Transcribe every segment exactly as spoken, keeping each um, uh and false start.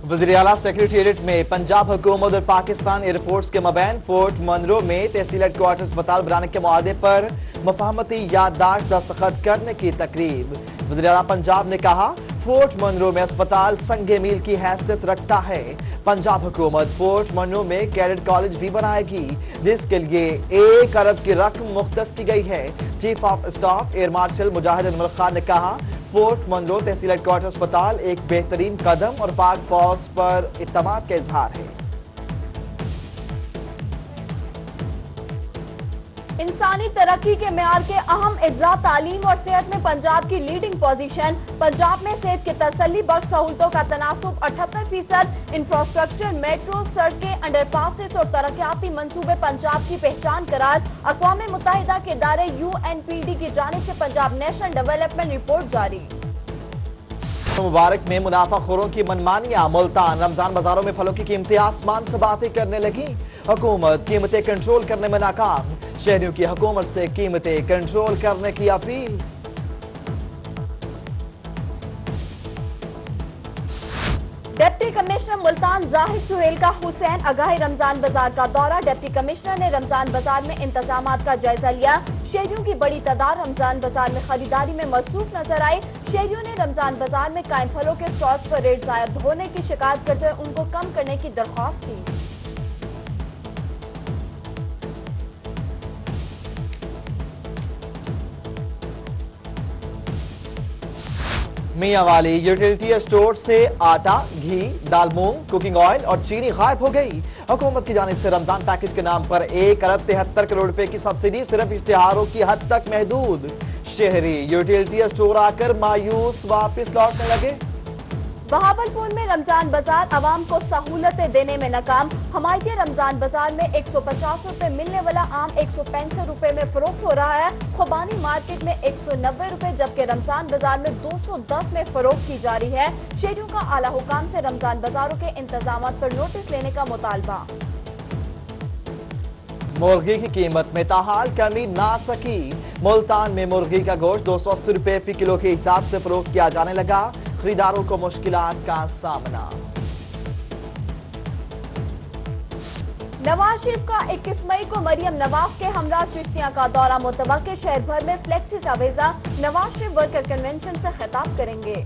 वज़ीर आला सेक्रेटेरिएट में पंजाब हुकूमत और पाकिस्तान एयरफोर्स के मबैन फोर्ट मनरो में तहसील हेडक्वार्टर अस्पताल बनाने के मुआहदे पर मफाहमती याददाश्त दस्तखत करने की तकरीब। वज़ीर आला पंजाब ने कहा, फोर्ट मनरो में अस्पताल संगे मील की हैसियत रखता है। पंजाब हुकूमत फोर्ट मनरो में कैडेट कॉलेज भी बनाएगी, जिसके लिए एक अरब की रकम मुख्तस की गई है। Chief of staff air marshal Mujahid Anwar Khan ने कहा, फोर्ट मनरो तहसील हेडक्वार्टर अस्पताल एक बेहतरीन कदम और पाक फौज पर इत्मीनान का इजहार है। इंसानी तरक्की के मेयार के अहम अज्जा तालीम और सेहत में पंजाब की लीडिंग पोजीशन। पंजाब में सेहत के तसल्ली बख्श सहूलतों का तनासुब अठहत्तर फीसद, इंफ्रास्ट्रक्चर, मेट्रो, सड़कें, अंडरपासेस और तरक्याती मंसूबे पंजाब की पहचान करार। अक़वाम मुत्तहिदा के इदारे यू एन पी डी की जानिब से पंजाब नेशनल डेवलपमेंट रिपोर्ट जारी। मुबारक में मुनाफाखोरों की मनमानियां। मुल्तान रमजान बाजारों में फलों की कीमतें आसमान से बातें करने लगी। हुकूमत कीमतें कंट्रोल करने में नाकाम। शहरियों की हुकूमत से कीमतें कंट्रोल करने की अपील। डिप्टी कमिश्नर मुल्तान जाहिद सुहेल का हुसैन आगाही रमजान बाजार का दौरा। डिप्टी कमिश्नर ने रमजान बाजार में इंतजामात का जायजा लिया। शहरियों की बड़ी तादाद रमजान बाजार में खरीदारी में मसरूफ नजर आई। शहरियों ने रमजान बाजार में कायम फलों के स्टॉल्स पर रेट जायद होने की शिकायत करते हुए उनको कम करने की दरख्वास्त की। मियां वाली यूटिलिटी स्टोर से आटा, घी, दाल, मूंग, कुकिंग ऑयल और चीनी गायब हो गई। हुकूमत की जानिब से रमजान पैकेज के नाम पर एक अरब तिहत्तर करोड़ रुपए की सब्सिडी सिर्फ इश्तिहारों की हद तक महदूद। शहरी यूटिलिटी स्टोर आकर मायूस वापस लौटने लगे। बहावलपुर में रमजान बाजार आवाम को सहूलतें देने में नाकाम। हमायती रमजान बाजार में एक सौ पचास रुपए मिलने वाला आम एक सौ पैंसठ रुपए में फरोख्त हो रहा है। खुबानी मार्केट में एक सौ नब्बे रुपए जबकि रमजान बाजार में दो सौ दस में फरोख्त की जा रही है। शहरियों का आला हुकाम से रमजान बाजारों के इंतजाम पर नोटिस लेने का मुतालबा। मुर्गी की कीमत में ताहाल कमी ना सकी। मुल्तान में मुर्गी का गोश्त दो सौ अस्सी रुपए फी किलो के हिसाब से फरोख्त किया जाने लगा। खरीदारों को मुश्किलात का सामना। नवाज शरीफ का इक्कीस मई को मरियम नवाज के हमरा चिश्तियां का दौरा मुतवक्किल। शहर भर में फ्लेक्सी जावेजा। नवाज शरीफ वर्कर कन्वेंशन से खिताब करेंगे।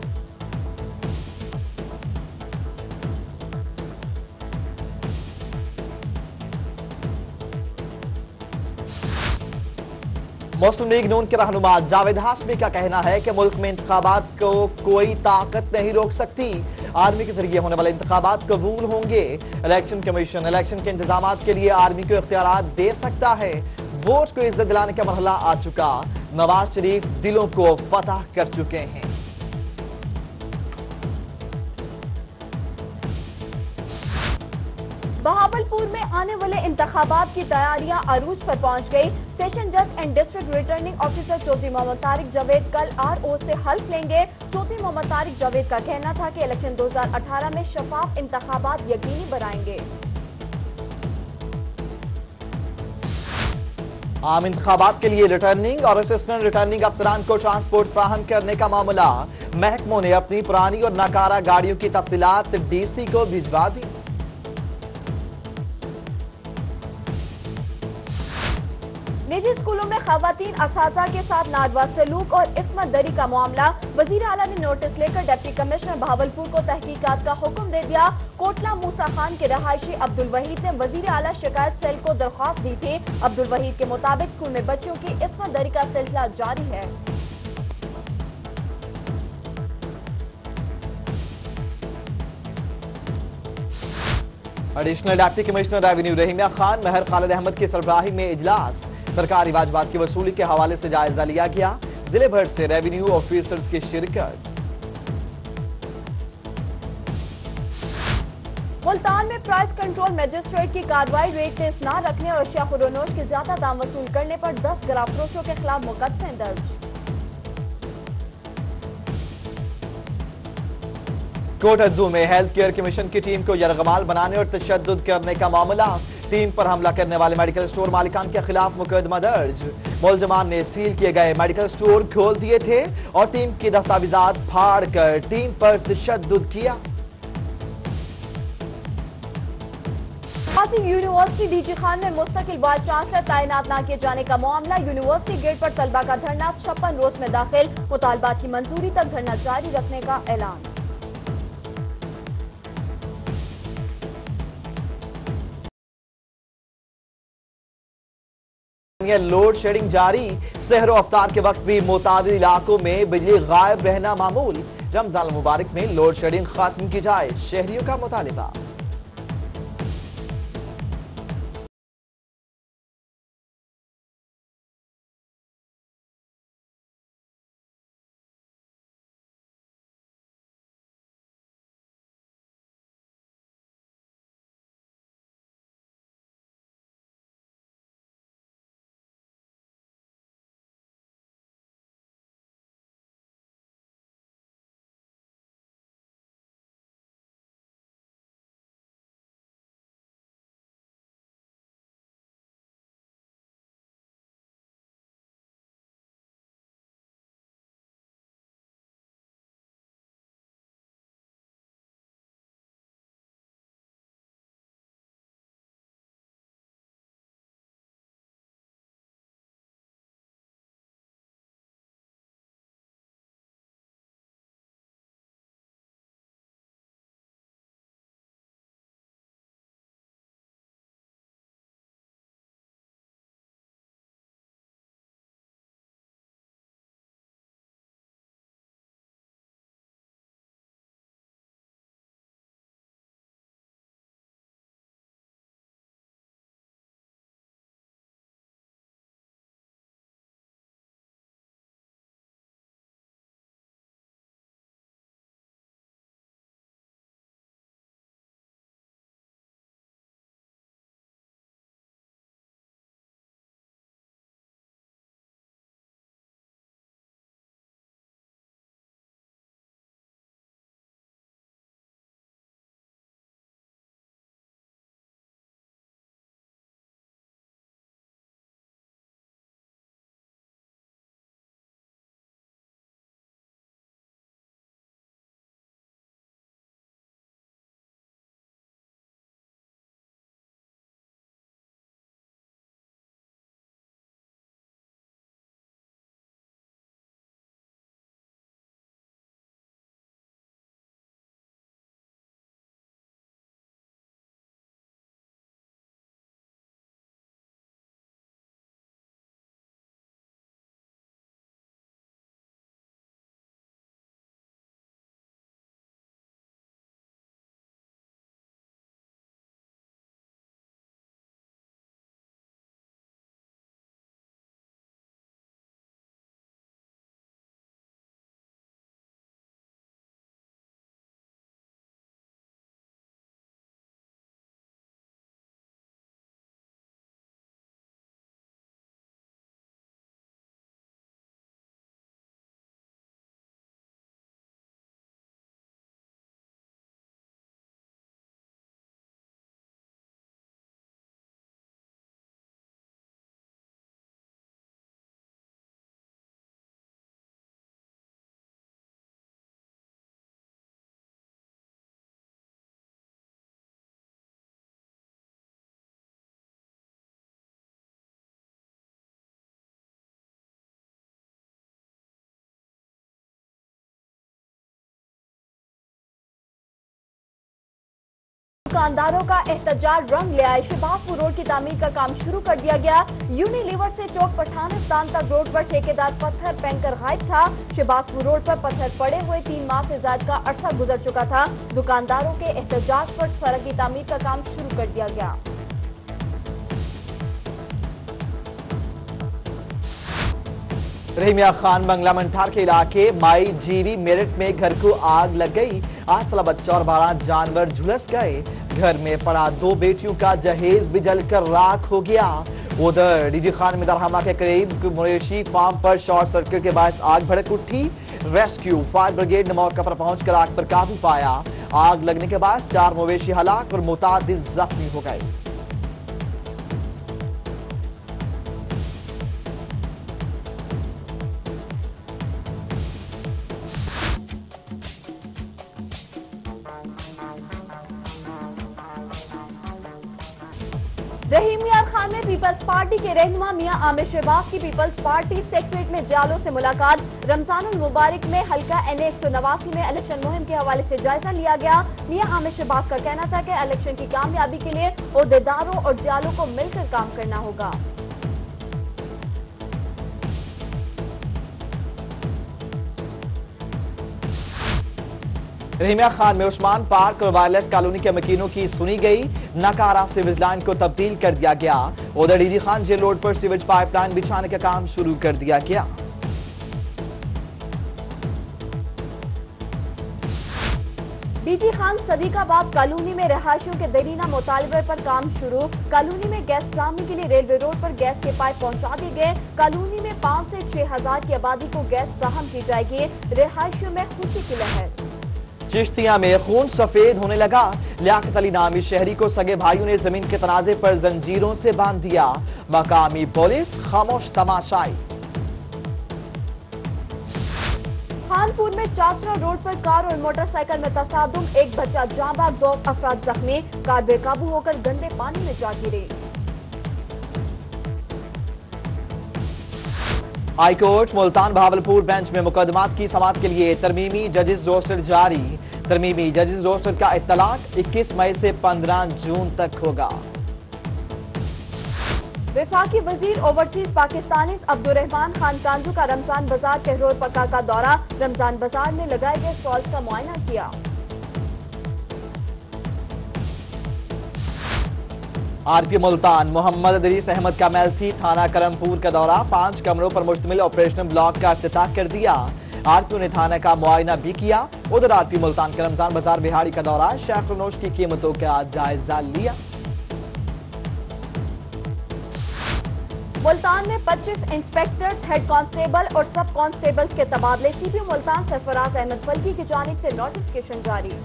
मुस्लिम लीग नून के रहनुमा जावेद हाशमी का कहना है कि मुल्क में इंतखाबात को कोई ताकत नहीं रोक सकती। आर्मी के जरिए होने वाले इंतखाबात कबूल होंगे। इलेक्शन कमीशन इलेक्शन के इंतजामात के लिए आर्मी को इख्तियारात दे सकता है। वोट को इज्जत दिलाने का मरहला आ चुका। नवाज शरीफ दिलों को फतह कर चुके हैं। बहावलपुर में आने वाले इंतखाबात की तैयारियां अरूज पर पहुंच गई। सेशन जज and district returning officer Chaudhry Mohammad Tariq Javed कल आर ओ से हल्फ लेंगे। चौधरी मोहम्मद तारिक जावेद का कहना था कि इलेक्शन दो हजार अठारह में शफाफ इंतखाबात यकीनी बनाएंगे। आम इंतखाबात के लिए रिटर्निंग और असिस्टेंट रिटर्निंग अफसरान को ट्रांसपोर्ट फराहम करने का मामला। महकमों ने अपनी पुरानी और नाकारा गाड़ियों की तफसीलात डीसी को भिजवा दी। निजी स्कूलों में खवातीन असातिज़ा के साथ नारवा सलूक और इस्मत दरी का मामला। वजीर आला ने नोटिस लेकर डिप्टी कमिश्नर बहावलपुर को तहकीकात का हुक्म दे दिया। कोटला मूसा खान के रहायशी अब्दुल वहीद ने वजीर आला शिकायत सेल को दरख्वास्त दी थी। अब्दुल वहीद के मुताबिक स्कूल में बच्चों की इस्मत दरी का सिलसिला जारी है। Additional deputy commissioner revenue Rahimyar Khan Mahar Khalid Ahmed की सरबराही में इजलास। सरकारी वाजबात की वसूली के हवाले से जायजा लिया गया। जिले भर से रेवेन्यू ऑफिसर्स की शिरकत। मुल्तान में प्राइस कंट्रोल मजिस्ट्रेट की कार्रवाई। रेट तेज न रखने और अशिया खुरोनोश के ज्यादा दाम वसूल करने पर दस गिरफ्तारों के खिलाफ मुकदमे दर्ज। कोटद्दू में हेल्थ केयर कमीशन की टीम को यरगमाल बनाने और तशद्दुद करने का मामला। टीम पर हमला करने वाले मेडिकल स्टोर मालिकान के खिलाफ मुकदमा दर्ज। मुलजमान ने सील किए गए मेडिकल स्टोर खोल दिए थे और टीम की दस्तावेजात फाड़ कर टीम पर तशद्दुद किया। यूनिवर्सिटी डीजी खान में मुस्तकिल वाइस चांसलर तैनात न किए जाने का मामला। यूनिवर्सिटी गेट पर तलबा का धरना छप्पन रोज में दाखिल। मुतालबात की मंजूरी तक धरना जारी रखने का ऐलान। लोड शेडिंग जारी। सहरो अफ्तार के वक्त भी मुतादिद इलाकों में बिजली गायब रहना मामूल। रमजान मुबारक में लोड शेडिंग खत्म की जाए, शहरियों का मुतालिबा। दुकानदारों का एहतजाज रंग ले आए। शहबाजपुर रोड की तामीर का काम शुरू कर दिया गया। यूनिलीवर से चौक पठानिस्तान तक रोड पर ठेकेदार पत्थर फेंक कर गायब था। शहबाजपुर रोड पर पत्थर पड़े हुए तीन माह से ज्यादा का अरसा गुजर चुका था। दुकानदारों के एहतजाज पर सड़क की तामीर का काम शुरू कर दिया गया। रहीमिया खान बंगला मंठार के इलाके माई जीवी मेरठ में घर को आग लग गई। आठ साल बच्चा और बारह जानवर झुलस गए। घर में पड़ा दो बेटियों का जहेज भी जलकर राख हो गया। उधर डीजी खान में दरहमा के करीब मवेशी फार्म पर शॉर्ट सर्किट के बाद आग भड़क उठी। रेस्क्यू फायर ब्रिगेड ने मौके पर पहुंचकर आग पर काबू पाया। आग लगने के बाद चार मवेशी हलाक और मुतादिद जख्मी हो गए। रहीम यार खान में पीपल्स पार्टी के रहनुमा मियां आमिर शहबाज की पीपल्स पार्टी सेक्रेटरीट में जालों से मुलाकात। रमजानुल मुबारक में हल्का एन ए एक सौ नवासी में इलेक्शन मुहिम के हवाले से जायजा लिया गया। मियां आमिर शहबाज का कहना था कि इलेक्शन की कामयाबी के लिए ओहदेदारों और जालों को मिलकर काम करना होगा। रहीमिया खान में उस्मान पार्क और वायरलेस कॉलोनी के मकीनों की सुनी गई। नकारा सीवेज लाइन को तब्दील कर दिया गया। उधर डीडी खान जेल रोड पर सीवेज पाइपलाइन बिछाने का काम शुरू कर दिया गया। डीडी खान सदीकाबाद कॉलोनी में रहायशियों के देरीना मुतालबे पर काम शुरू। कॉलोनी में गैस फराहमी के लिए रेलवे रोड पर गैस के पाइप पहुंचा दिए गए। कॉलोनी में पाँच से छह हजार की आबादी को गैस फराहम की जाएगी। रहायशियों में खुशी की लहर। चिश्तिया में खून सफेद होने लगा। लियाकत अली नामी शहरी को सगे भाइयों ने जमीन के तनाजे पर जंजीरों से बांध दिया। मकामी पुलिस खामोश तमाशाई। खानपुर में चाचरा रोड पर कार और मोटरसाइकिल में तसादुम, एक बच्चा जाँ बाग, दो अफराद जख्मी। कार बेकाबू होकर गंदे पानी में जा गिरी। High court Multan Bahawalpur bench में मुकदमात की समाअत के लिए तरमीमी जजेस रोस्टर जारी। तरमीमी जजेस रोस्टर का इत्तलाक इक्कीस मई से पंद्रह जून तक होगा। वफाकी वजीर ओवरसीज पाकिस्तानी अब्दुर्रहमान खान कांजू का रमजान बाजार शहरोर पक्का का दौरा। रमजान बाजार में लगाए गए स्टॉल्स का मुआयना किया। आरपी मुल्तान मोहम्मद अदरीस अहमद का मेलसी थाना करमपुर का दौरा। पांच कमरों पर मुश्तमिल ऑपरेशनल ब्लॉक का इफ्तिताह कर दिया। आरपी ने थाना का मुआयना भी किया। उधर आरपी मुल्तान के रमजान बाजार बिहाड़ी का दौरा। शैखरोनोश की कीमतों का जायजा लिया। मुल्तान में पच्चीस इंस्पेक्टर्स, हेड कांस्टेबल और सब कांस्टेबल्स के तबादले। सीपी मुल्तान सरफराज अहमद फल्की की जानिब से नोटिफिकेशन जारी।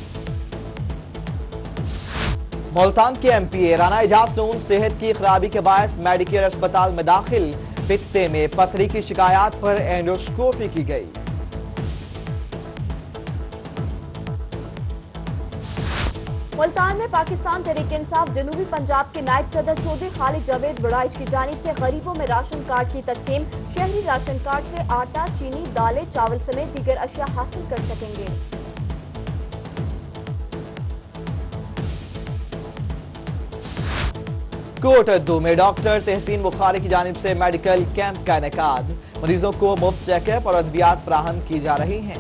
मुल्तान के एमपीए राना एजाज नून सेहत की खराबी के बायस मेडिकेयर अस्पताल में दाखिल। पित्ते में पथरी की शिकायत पर एंडोस्कोपी की गई। मुल्तान में पाकिस्तान तहरीक इंसाफ जनूबी पंजाब के नायब सदर चौधरी खालिद जावेद बड़ाइश की जानिब से गरीबों में राशन कार्ड की तकसीम। शहरी राशन कार्ड से आटा, चीनी, दालें, चावल समेत दीगर अशिया हासिल कर सकेंगे। कोट दो में डॉक्टर तहसीन बुखारी की जानिब से मेडिकल कैंप का इनेकाद। मरीजों को मुफ्त चेकअप और अद्वियात फराहम की जा रही हैं।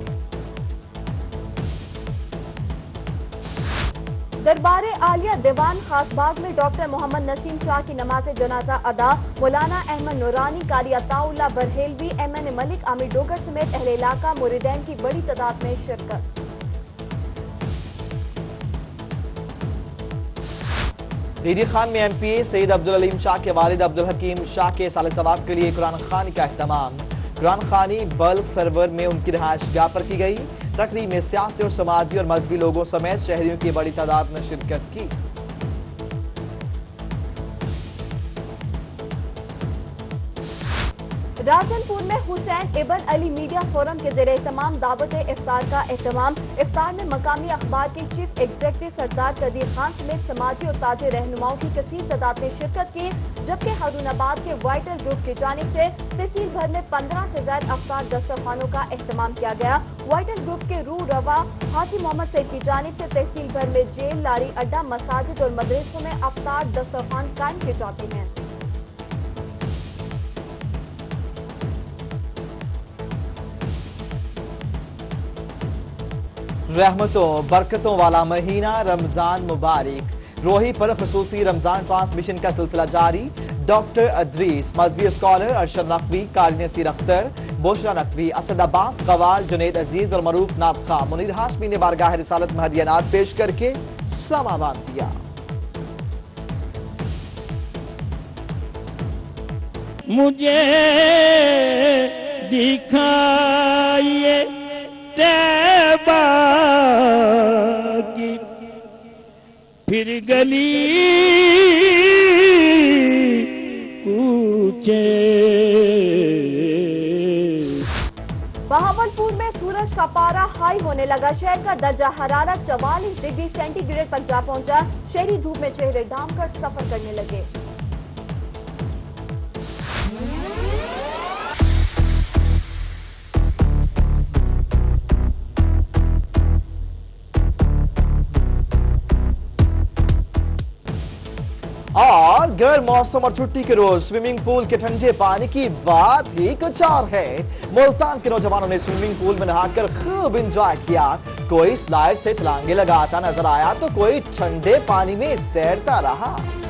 दरबारे आलिया दीवान खासबाग में डॉक्टर मोहम्मद नसीम शाह की नमाज जनाजा अदा। मौलाना Ahmed Noorani, Qari Ataullah Barelvi, M N A Malik, Amir Dogar समेत अहले इलाका मुरीदैन की बड़ी तादाद में शिरकत। डीडी खान में एमपीए सईद अब्दुल अलीम शाह के वालिद अब्दुल हकीम शाह के साल सवाब के लिए कुरान खानी का अहतमाम। कुरान खानी बल्क सर्वर में उनकी रिहायशगाह पर की गई। तकरीब में सियासी और समाजी और मजहबी लोगों समेत शहरियों की बड़ी तादाद में शिरकत की। राजनपुर में हुसैन इबन अली मीडिया फोरम के ज़रिए तमाम दावत इफ्तार का एहतमाम। इफ्तार में मकामी अखबार के चीफ एग्जीक्यूटिव सरदार कदीर खान समेत समाजी और ताजे रहनुमाओं की कसीर तादाद में शिरकत की। जबकि हारूनाबाद के वाइटल ग्रुप की जानिब से तहसील भर में पंद्रह से ज्यादा अफ्तार दस्तरखानों का एहतमाम किया गया। वाइटल ग्रुप के रू रवा हाजी मोहम्मद सईद की जानिब से तहसील भर में जेल, लारी अड्डा, मसाजिद और मदरसों में अफ्तार दस्तरखान कायम किए जाते हैं। रहमतों बरकतों वाला महीना रमजान मुबारक। रोही पर खसूसी रमजान ट्रांसमिशन का सिलसिला जारी। डॉक्टर अदरीस, मजहबी स्कॉलर अरशद नकवी, कारी नसीर अख्तर, बुशरा नकवी, असद अब्बास कवाल, जुनैद अजीज और मरूफ नाथ खां, मुनीर हाशमी ने बारगाह रिसालत में हदियानात पेश करके समा बांध दिया। मुझे दिखाइए तैबा की फिर गली कूचे। बहावलपुर में सूरज का पारा हाई होने लगा। शहर का दर्जा हरारत चवालीस डिग्री सेंटीग्रेड तक जा पहुंचा। शहरी धूप में चेहरे ढांप कर सफर करने लगे। और गर्म मौसम और छुट्टी के रोज स्विमिंग पूल के ठंडे पानी की बात ही कुछ और है। मुल्तान के नौजवानों ने स्विमिंग पूल में नहाकर खूब एंजॉय किया। कोई स्लाइड से छलांगे लगाता नजर आया तो कोई ठंडे पानी में तैरता रहा।